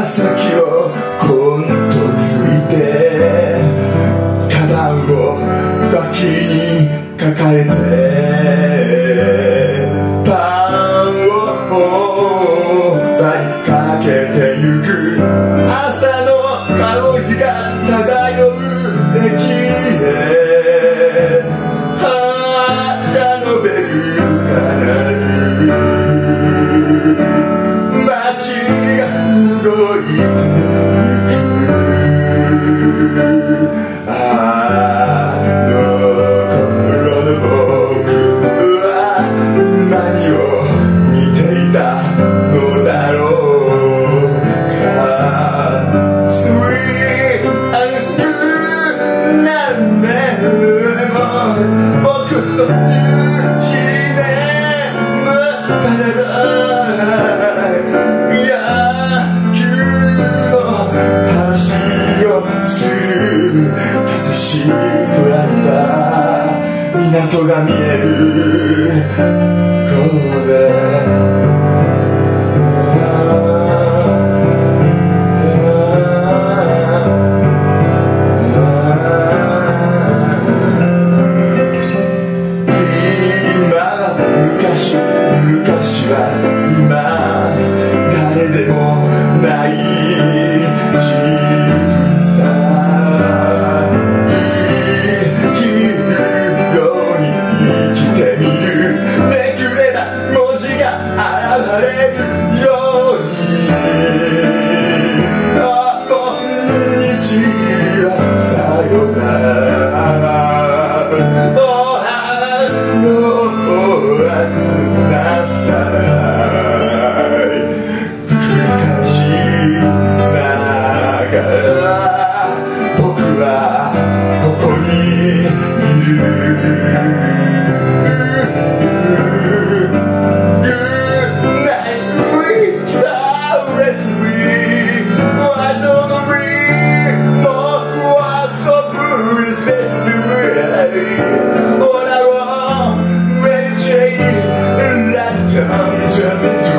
先をコンとついてカバンを脇に抱えてパンをバリかけてゆく朝の香りが漂う駅へ発車のベルが鳴る街が動いてゆくあの頃の僕は何を見ていたのだろうか Sweet and good な夢も僕の1年パラダイス野球の話をするタクシードライバー港が見える神戸昔は今誰でもない自分さ生きるように生きてみるめくれば文字が現れるようにあこんにちはさよならおはようあすなさい繰り返しながら僕はここにいる Good night we started sweet Why don't we more was so bruised All I want when you change Turn